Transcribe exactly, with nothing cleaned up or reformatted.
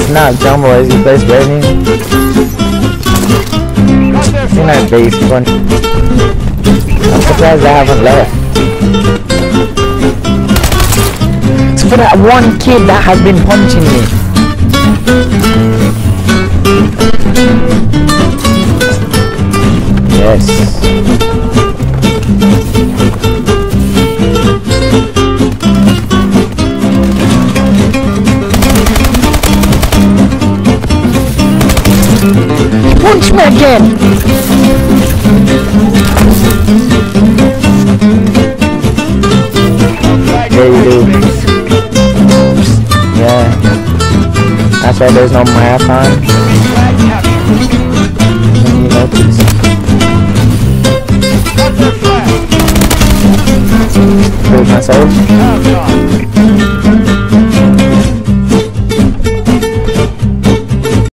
It's not Jumbo, is he best rating? He's not base one. I'm surprised I haven't left. It's for that one kid that has been punching me. Yes. Punch me again! There you do. Yeah. That's why there's no marathon. You notice. Prove myself.